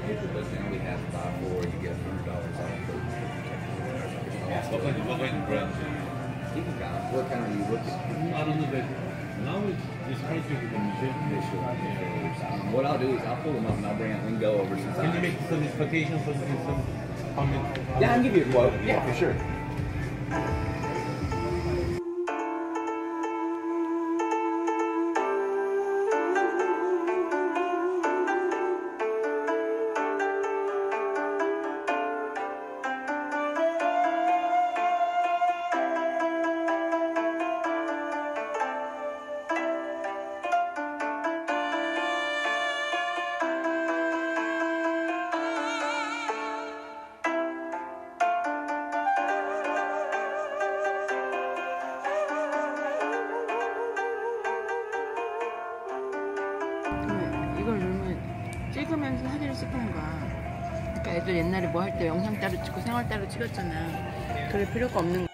but now we have buy four, you get $100 off. What kind of brand? You can kind of, what kind are you looking at? I don't know, but now it's hard to What I'll do is I'll pull them up and I'll bring it. We can go over some Can you time. make some expectations for some comment? Yeah, I can give you a quote. Yeah, for sure. 이걸 누르면 찍으면서 사진을 찍는 거야. 그러니까 애들 옛날에 뭐 할 때 영상 따로 찍고 생활 따로 찍었잖아. 그럴 필요가 없는 거야.